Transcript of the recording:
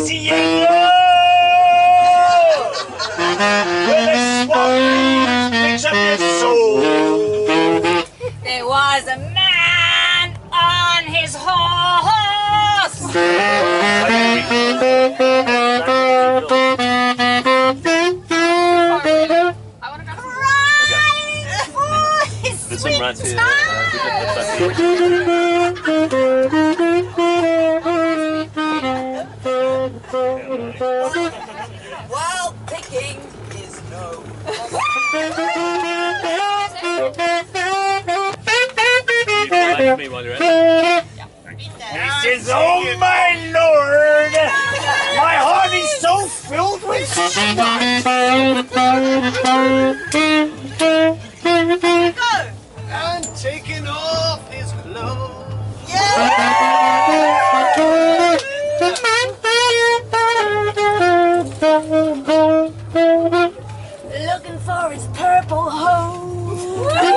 crazy yellow. When the swamp picks up your soul. There was a man on his horse. There's some rats here. Wild picking is no. He says, "Oh my lord, my heart is so filled with and taking off his clothes." Looking for his purple hose.